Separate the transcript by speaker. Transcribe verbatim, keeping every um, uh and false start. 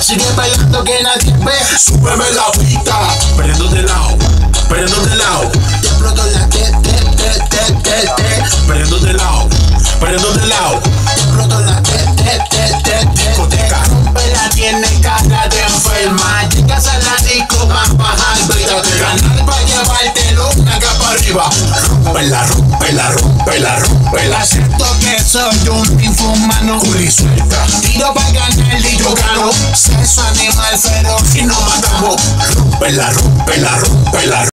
Speaker 1: Sigue bailando que nadie ve.
Speaker 2: Súbeme la pista, perdiendo de lado, perdiendo de lado.
Speaker 1: Te exploto la te, te, te, te, te, te.
Speaker 2: Perdiendo de lado, perdiendo de lado.
Speaker 1: Te exploto la te, te, te, te, te.
Speaker 2: Discoteca.
Speaker 1: La tiene cara de enferma. Llegas a la disco, más bajar, grita de ganar para llevártelo una capa arriba.
Speaker 2: Rompela, rompela, rompela, rompela.
Speaker 1: Acepto que soy un infumano.
Speaker 2: Culi suelta.
Speaker 1: Tiro para ganar y yo gano. Sexo animal feroz y no matamos.
Speaker 2: Rompela, rompela, rompela.